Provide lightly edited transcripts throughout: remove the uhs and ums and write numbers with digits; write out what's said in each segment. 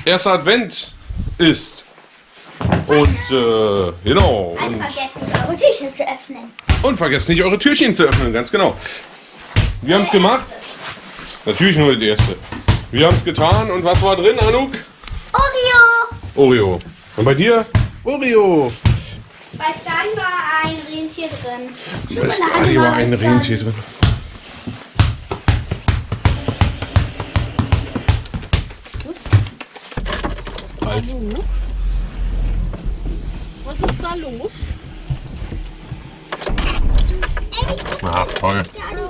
erster Advent ist. Und genau. Also vergesst nicht, eure Türchen zu öffnen. Und vergesst nicht, eure Türchen zu öffnen, ganz genau. Wir haben es gemacht. Natürlich nur die erste. Wir haben es getan. Und was war drin, Anouk? Oreo. Und bei dir? Oreo. Bei Skadi war ein Rentier drin. Bei Skadi war ein Rentier drin. Als Was ist da los? ach, toll.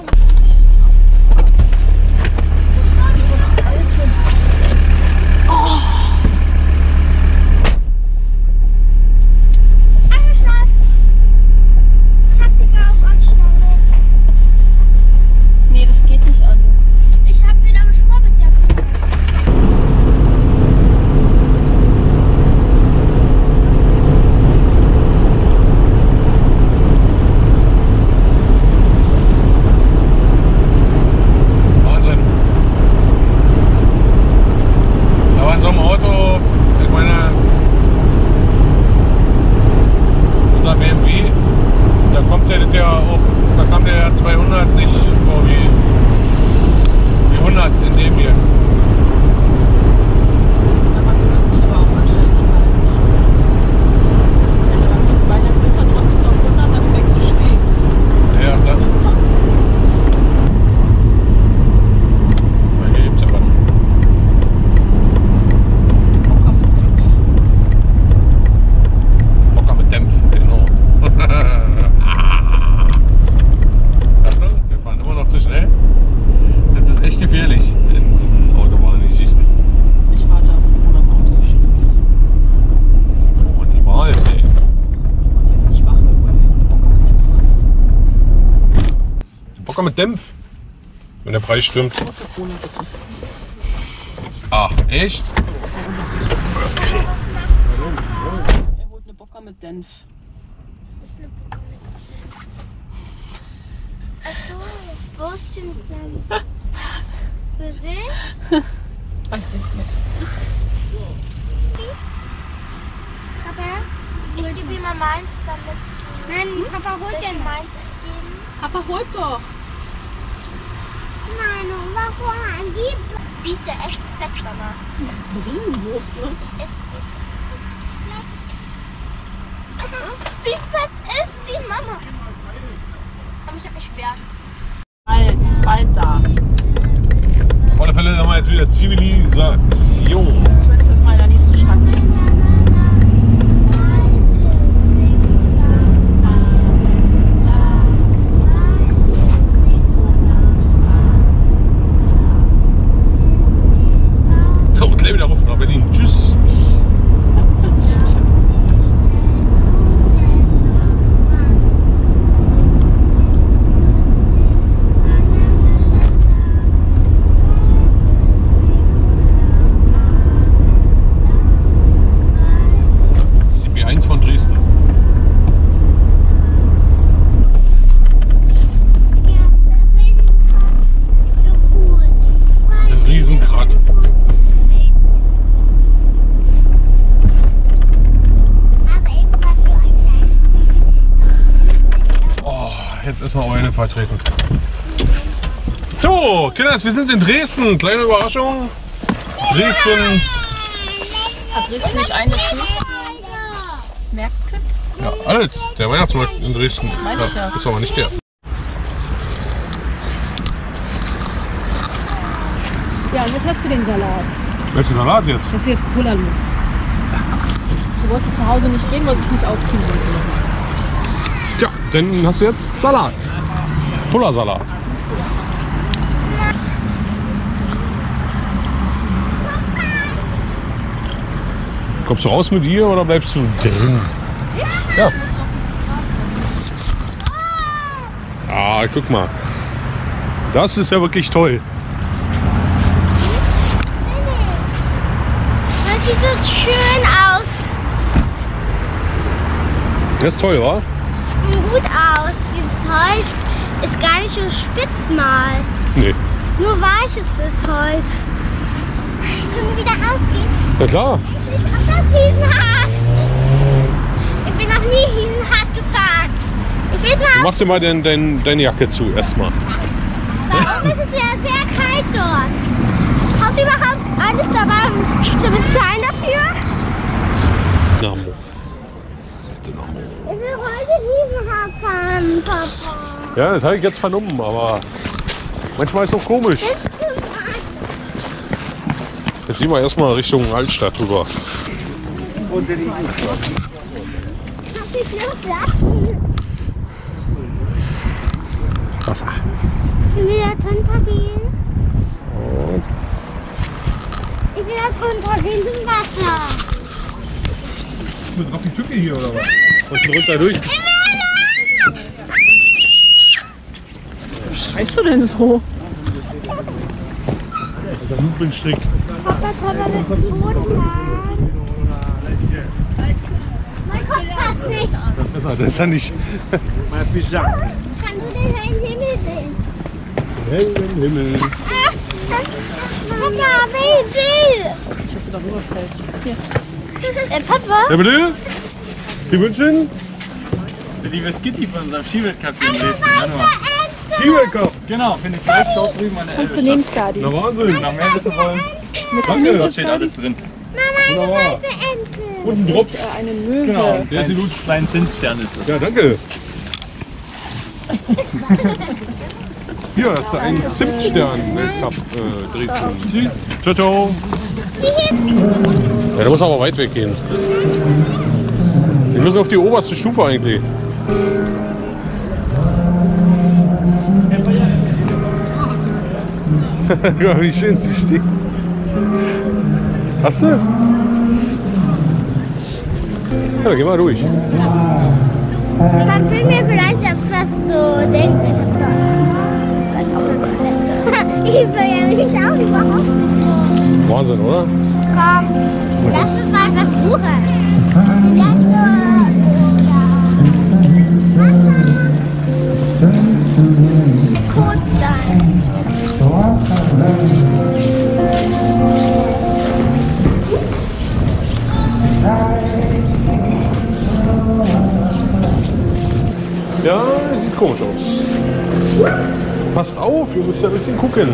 Angeschnallt. Ich hab die auf und schnell. Nee, das geht nicht an. Ich hab wieder am Schwabbeljack. Wahnsinn. Da war in so einem Auto, ich meine, unser BMW, da kommt der auch, da kam der 200 nicht vor wie 100 in dem hier. Aber du kannst dich aber auch anständig halten. Ne? Wenn du dann von 200 runter drosselst auf 100, dann merkst du stehst. Ja, klar. Hier gibt's ja was. Bocker mit Dämpf, genau. Achtung, wir fahren immer noch zu schnell. Das ist echt gefährlich in diesen Autobahngeschichten. Ich war da, wo mein Auto so schläft. Wo man niemals, ey. Und jetzt nicht wach wird, weil wir jetzt einen Bocker mit Dämpf haben. Bocker mit Dämpf. Wenn der Preis stimmt. Corona bitte. Ach, echt? Er holt eine Bocker mit Dämpf. Was ist eine Bockmütze? Achso, Würstchensenf. Für sich? Weiß ich nicht. Papa? Ich gebe ihm mal meins, damit sie... Nein, Papa holt ja meins entgegen. Papa, holt doch. Nein, warum angeblich? Die ist ja echt fett, Mama. Das ist so riesengroß, ne? Ich esse Wie fett ist die Mama? Aber ich hab mich schwer. Bald da. Auf alle Fälle haben wir jetzt wieder Zivilisation. Das wird jetzt mal in der nächsten Stadt jetzt. Und gleich wieder ruf nach Berlin. Tschüss. Stimmt. Das ist die B1 von Dresden. Ein Riesenkrat. Oh, jetzt ist mal eine vertreten. So, Kinders, wir sind in Dresden. Kleine Überraschung. Dresden. Hat Dresden nicht eine Tür? Märkte? Ja, alt. Der Weihnachtsmarkt in Dresden. Meine ich ja. Ist aber nicht der. Ja, und jetzt hast du den Salat. Welcher Salat jetzt? Das ist jetzt Cola los. Ich wollte zu Hause nicht gehen, weil ich nicht ausziehen wollte. Tja, dann hast du jetzt Salat. Toller Salat. Kommst du raus mit ihr oder bleibst du drin? Ja. Ah, guck mal. Das ist ja wirklich toll. Das sieht so schön aus. Das ist toll, wa? Gut aus. Dieses Holz ist gar nicht so spitz mal. Nee. Nur weiches ist Holz. Können wir wieder losgeht? Ja klar. Ich will auf das Riesenrad. Ich bin noch nie Riesenrad gefahren. Ich will Du mal. machst dir mal deine Jacke zu erstmal. Warum ist es ja sehr kalt dort? Hast du überhaupt alles dabei und wir bezahlen dafür? Dynamo. Ich will heute Riesenrad fahren, Papa. Ja, das habe ich jetzt vernommen, aber manchmal ist es auch komisch. Jetzt gehen wir erstmal Richtung Altstadt rüber. Darf ich noch lachen? Wasser. Ich will jetzt runtergehen. Ich will jetzt runtergehen zum Wasser. Mit auf die Tücke hier oder was? Und runter durch. Was schreist du denn so? Der Lupenstrick. Papa, kann man mit dem Boden fahren? Mein Kopf passt nicht. Das ist ja nicht. Kannst du den hellen Himmel sehen? Hellen Himmel. Papa, will. Dass du darüber fällst. Hier. Papa? Ja, bitte? Die Wünschen? Das ist die liebe Skitty von unserem Skiweltcup im nächsten Januar. Ski-Welker. Genau, finde ich gleich dort drüben an der Kannst du Elbe. nehmen, Skadi? Na Wahnsinn. Noch mehr wissen wollen, Danke. da steht alles drin. Mama, Wunderbar. eine weiße Ente. Und ein Drops. Eine Möwe. Genau, Der ist die Lutsch. kleinen Zimtstern ist das. Ja, danke. Hier, das ist ein Zimtstern-Weltcup Dresden. Tschüss. Ciao, ciao. Ja, der muss aber weit weggehen. Wir müssen auf die oberste Stufe eigentlich. Ja, wie schön sie steht. Hast du? Ja, dann geh mal durch. Man will mir vielleicht etwas so denken. Ich hab da vielleicht auch eine Toilette. Ich will ja mich auch überhaupt nicht. Wahnsinn, oder? Komm, lass uns mal was suchen. Vielleicht Code sein. Ja, das sieht komisch aus. Passt auf, ihr müsst ja ein bisschen gucken.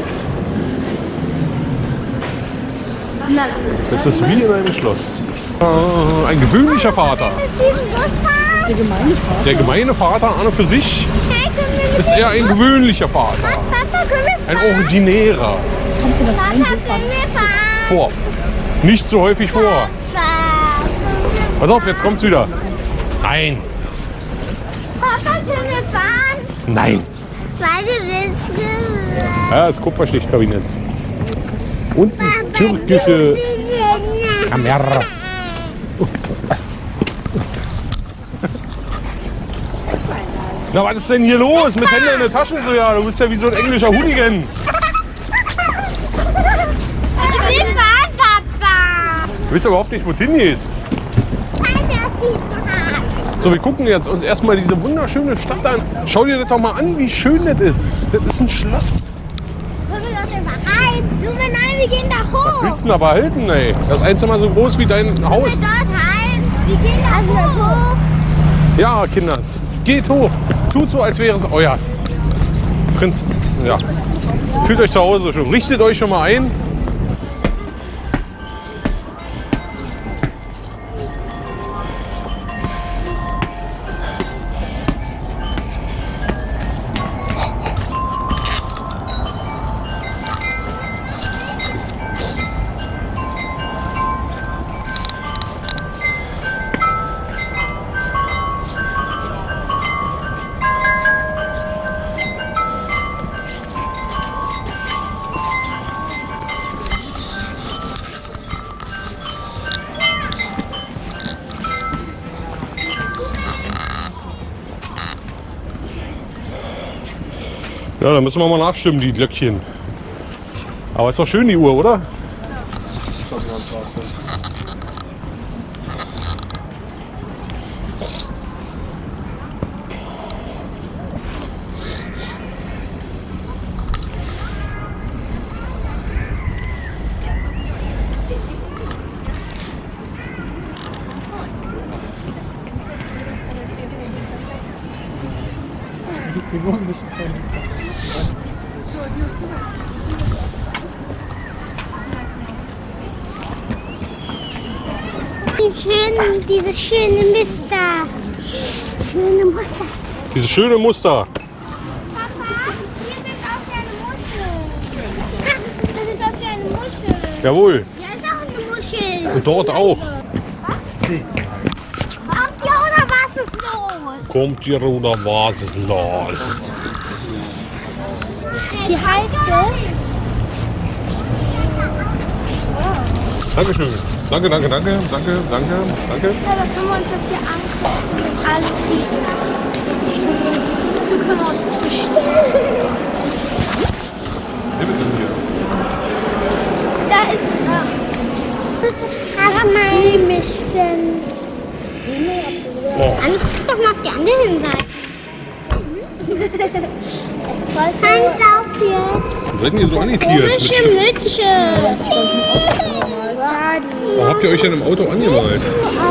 Das ist wie in einem Schloss. Ein gewöhnlicher Vater. Der Gemeindevater. Der gemeine Vater an und für sich ist eher ein gewöhnlicher Vater. Papa, können wir Ein ordinärer. Papa, können wir fahren? Vor. Nicht so häufig vor. Papa, Pass auf, jetzt kommt's wieder. Nein, Papa, können wir fahren? nein. Weil du willst. Ja, das Kupferstichkabinett. Und die türkische Kamera. Na, was ist denn hier los? Mit Händen in der Tasche so, ja. Du bist ja wie so ein englischer Hooligan. Ich will fahren, Papa. Du weißt überhaupt nicht, wo es hingeht. So, wir gucken jetzt uns erstmal diese wunderschöne Stadt an. Schau dir das doch mal an, wie schön das ist. Das ist ein Schloss. Können wir doch immer rein? Junge, nein, wir gehen da hoch. Willst du denn aber halten, ey? Das ist ein Zimmer so groß wie dein Haus. Wir dort rein. Wir gehen da hoch. Ja, Kinders, geht hoch. Tut so, als wäre es euers. Prinz, ja. Fühlt euch zu Hause schon. Richtet euch schon mal ein. Ja, da müssen wir mal nachstimmen, die Glöckchen. Aber ist doch schön, die Uhr, oder? gewohnt nicht. Diese schöne Muster. Schöne Muster. Diese schöne Muster. Papa, hier sieht aus wie eine Muschel. Das sieht aus wie eine Muschel. Jawohl. Ja, ist auch eine Muschel. Und dort auch. Kommt ihr oder was ist los? Kommt ihr oder was ist los? Wie heißt es? Dankeschön. Danke, danke, danke, danke, danke, danke. Ja, da können wir uns das hier angucken, das alles sieht. Hier können wir uns bestellen. Da ist es auch. Was nehme ich denn? Anguck doch mal auf die anderen Seite. Kannst auch jetzt. Seid ihr so anitiert? Komische Mütze. Warum habt ihr euch denn im Auto angemalt?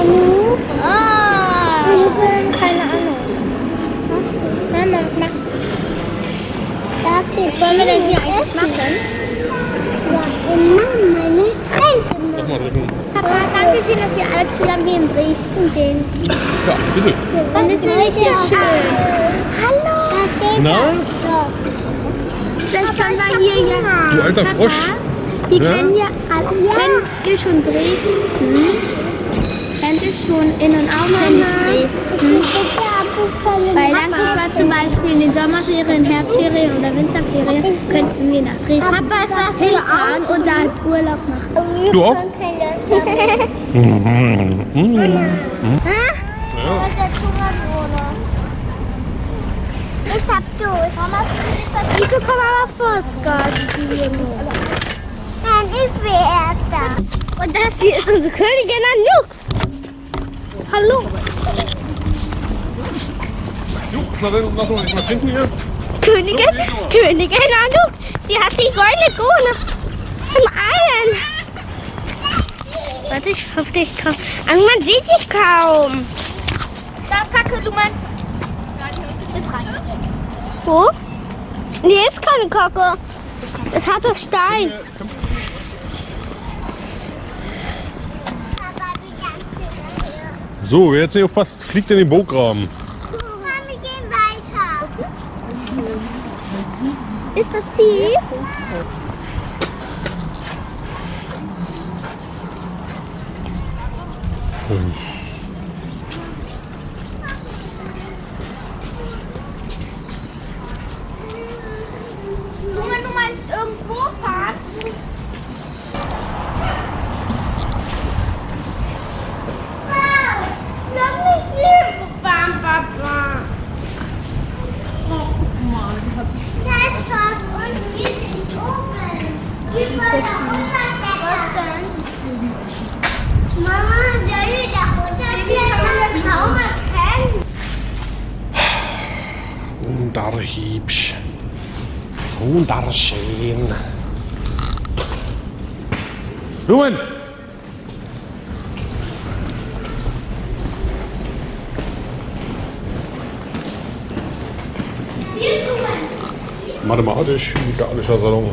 Ich bin keine Ahnung. Sollen wir was machen? Was wollen wir denn hier eigentlich machen? Mach mal drücken. Papa, danke schön, dass wir alle zusammen hier in Dresden sind. Ja, bitte. Und ist nämlich hier schön. Hallo. Na? Vielleicht können wir hier ja. Du alter Frosch. Wir Ja? kennen ja alle. Kennt ihr schon Dresden? Kennt ihr schon in- und auswendig Dresden? Weil dann gucken wir zum Beispiel in den Sommerferien, Herbstferien oder Winterferien, könnten wir nach Dresden hinfahren und da Urlaub machen. Du auch? Ich hab Durst. Ich bekomme aber Postcard. Nein, ich will Erster. Und das hier ist unsere Königin Anouk. Hallo. Na dann lassen wir nicht mal trinken hier. Königin Anouk. Sie hat die goldene Krone im Allen. Warte, ich hoffe, ich kaum. Aber man sieht dich kaum. Da ist Kacke, du Mann. Ist rein. Wo? Nee, ist keine Kacke. Es hat das Stein. So, wer jetzt nicht aufpasst, fliegt in den Burggraben. Wir gehen weiter. Ist das tief? Junge, du meinst irgendwo fahren? Wow, lass mich nicht so warm, Papa. Oh, guck mal, die hat sich Da ist was und wir sind oben. Wir wollen da runterklettern. Was denn? Mama, soll ich da runterklettern? Kaum erkennen. Wunderhübsch. Wunderschön. Blumen! Mathematisch-physikalischer Salon.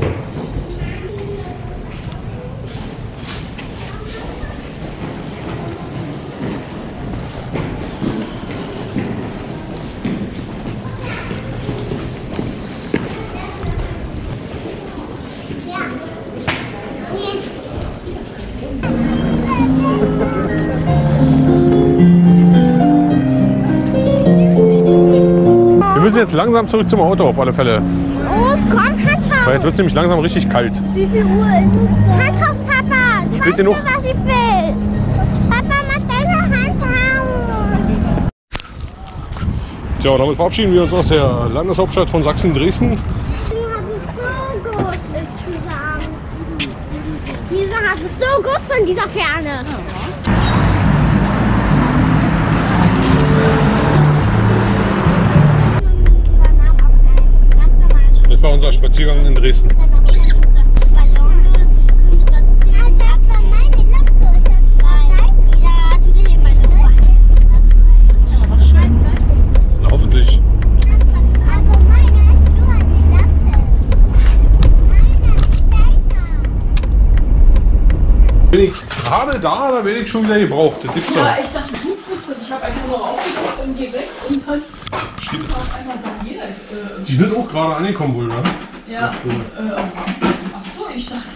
Wir müssen jetzt langsam zurück zum Auto auf alle Fälle. Los, komm, Handhaus. Weil jetzt wird es nämlich langsam richtig kalt. Wie viel Uhr ist es denn? Handhaus, Papa. Spät genug? Was ich will. Papa, mach deine Handhaus. Tja, damit verabschieden wir uns aus der Landeshauptstadt von Sachsen, Dresden. Die hat es so gut, ist zu sagen. Dieser hat es so gut von dieser Ferne. Das war unser Spaziergang in Dresden. Na, hoffentlich. Also Bin ich gerade da bin ich schon wieder gebraucht. Das gibt's Ja, doch. ich dachte, du bist das. Ich habe einfach nur raufgedrückt und geh weg und dann Steht, auf einmal bei mir. die sind auch gerade angekommen wohl, ne? Ja, ach so, ich dachte,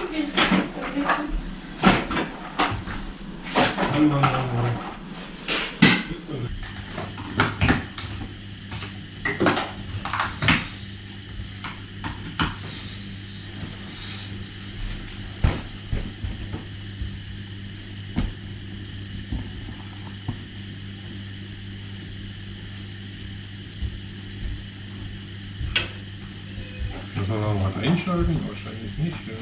Muss man noch was einschalten? Wahrscheinlich nicht. Ja.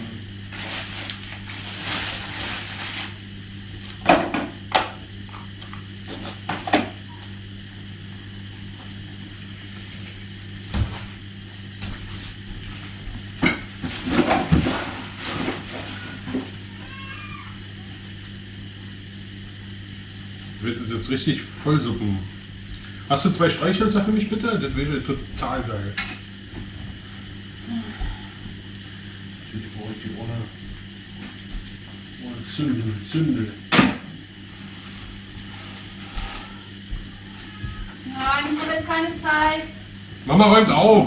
Wird jetzt richtig vollsuppen. Hast du 2 Streichhölzer für mich bitte? Das wäre total geil. Natürlich brauche ich die ohne Zündel. nein, ich habe jetzt keine Zeit. Mama räumt auf!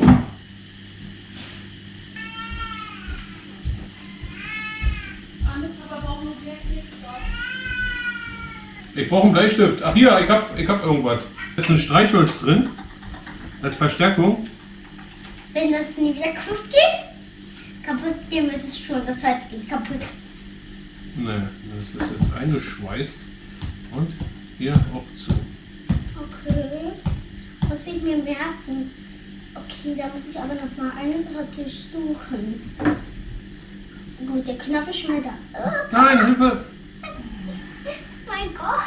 Ich brauche einen Bleistift. Ach hier, ich hab irgendwas. Da ist ein Streichholz drin. Als Verstärkung. Wenn das nie wieder kaputt geht, kaputt gehen wird es schon. Das Holz geht kaputt. Ne, das ist jetzt eingeschweißt. Und hier auch zu. Okay. Muss ich mir merken. Okay, da muss ich aber noch mal eine Sache durchsuchen. Gut, der Knopf ist schon wieder da. Oh, Nein, Hilfe! mein Gott.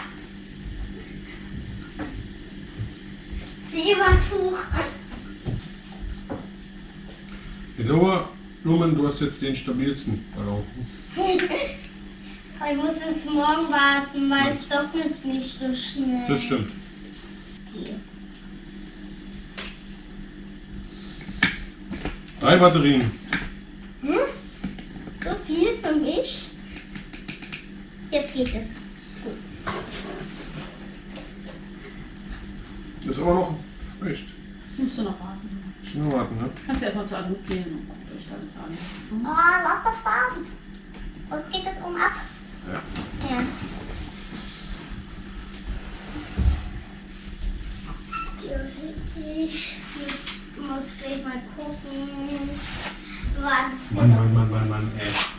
Zebertuch. Ich glaube, Lumen, du hast jetzt den stabilsten Ballon. Ich muss bis morgen warten, weil es doppelt nicht so schnell. Das stimmt. Okay. 3 Batterien. So viel für mich. Jetzt geht es. Ist aber noch feucht. Musst du noch warten. Muss nur warten, ne? Kannst du erstmal zu Anouk gehen und guckt euch alles an. Oh, lass das da. Sonst geht es ab. Ja. Ja. Theoretisch muss ich mal gucken. Was Mann, ey.